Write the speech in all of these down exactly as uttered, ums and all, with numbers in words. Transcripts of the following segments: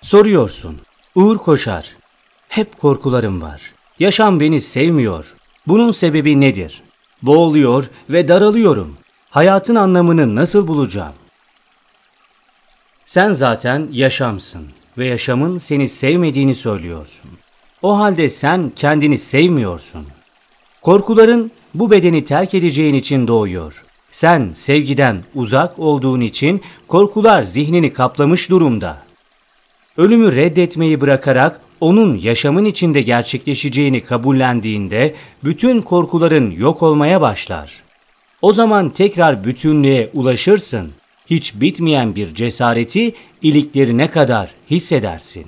Soruyorsun, Uğur Koşar, hep korkularım var. Yaşam beni sevmiyor. Bunun sebebi nedir? Boğuluyor ve daralıyorum. Hayatın anlamını nasıl bulacağım? Sen zaten yaşamsın ve yaşamın seni sevmediğini söylüyorsun. O halde sen kendini sevmiyorsun. Korkuların bu bedeni terk edeceğin için doğuyor. Sen sevgiden uzak olduğun için korkular zihnini kaplamış durumda. Ölümü reddetmeyi bırakarak onun yaşamın içinde gerçekleşeceğini kabullendiğinde bütün korkuların yok olmaya başlar. O zaman tekrar bütünlüğe ulaşırsın. Hiç bitmeyen bir cesareti iliklerine kadar hissedersin.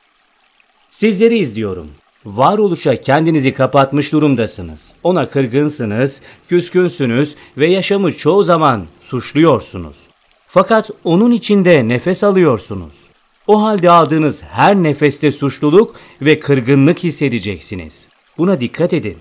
Sizleri izliyorum. Varoluşa kendinizi kapatmış durumdasınız. Ona kırgınsınız, küskünsünüz ve yaşamı çoğu zaman suçluyorsunuz. Fakat onun içinde nefes alıyorsunuz. O halde aldığınız her nefeste suçluluk ve kırgınlık hissedeceksiniz. Buna dikkat edin.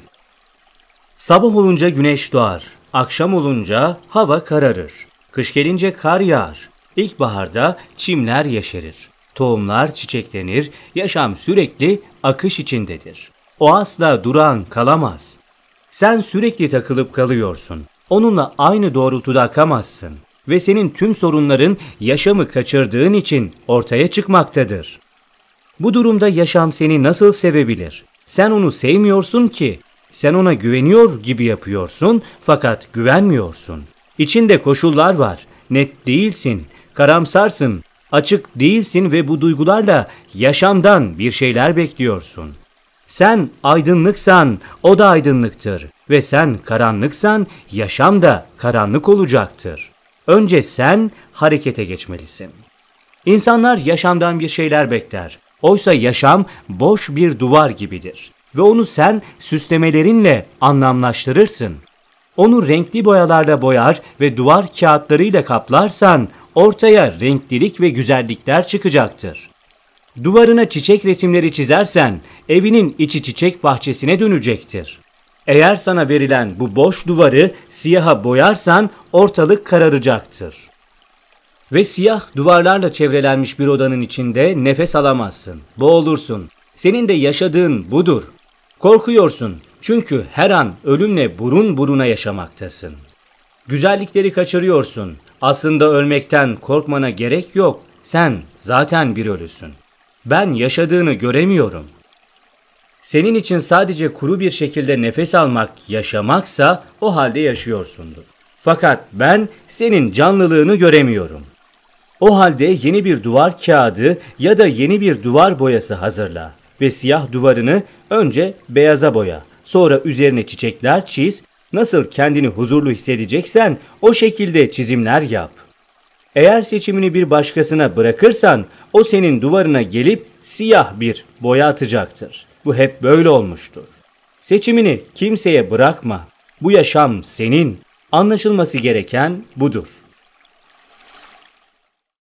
Sabah olunca güneş doğar, akşam olunca hava kararır. Kış gelince kar yağar. İlkbaharda çimler yeşerir. Tohumlar çiçeklenir, yaşam sürekli akış içindedir. O asla duran kalamaz. Sen sürekli takılıp kalıyorsun. Onunla aynı doğrultuda akamazsın. Ve senin tüm sorunların yaşamı kaçırdığın için ortaya çıkmaktadır. Bu durumda yaşam seni nasıl sevebilir? Sen onu sevmiyorsun ki. Sen ona güveniyor gibi yapıyorsun fakat güvenmiyorsun. İçinde koşullar var. Net değilsin, karamsarsın, açık değilsin ve bu duygularla yaşamdan bir şeyler bekliyorsun. Sen aydınlıksan o da aydınlıktır ve sen karanlıksan yaşam da karanlık olacaktır. Önce sen harekete geçmelisin. İnsanlar yaşamdan bir şeyler bekler. Oysa yaşam boş bir duvar gibidir ve onu sen süslemelerinle anlamlaştırırsın. Onu renkli boyalarla boyar ve duvar kağıtlarıyla kaplarsan ortaya renklilik ve güzellikler çıkacaktır. Duvarına çiçek resimleri çizersen evinin içi çiçek bahçesine dönecektir. Eğer sana verilen bu boş duvarı siyaha boyarsan ortalık kararacaktır. Ve siyah duvarlarla çevrelenmiş bir odanın içinde nefes alamazsın, boğulursun. Senin de yaşadığın budur. Korkuyorsun çünkü her an ölümle burun buruna yaşamaktasın. Güzellikleri kaçırıyorsun. Aslında ölmekten korkmana gerek yok. Sen zaten bir ölüsün. Ben yaşadığını göremiyorum. Senin için sadece kuru bir şekilde nefes almak yaşamaksa o halde yaşıyorsundur. Fakat ben senin canlılığını göremiyorum. O halde yeni bir duvar kağıdı ya da yeni bir duvar boyası hazırla ve siyah duvarını önce beyaza boya. Sonra üzerine çiçekler çiz. Nasıl kendini huzurlu hissedeceksen o şekilde çizimler yap. Eğer seçimini bir başkasına bırakırsan o senin duvarına gelip siyah bir boya atacaktır. Bu hep böyle olmuştur. Seçimini kimseye bırakma. Bu yaşam senin. Anlaşılması gereken budur.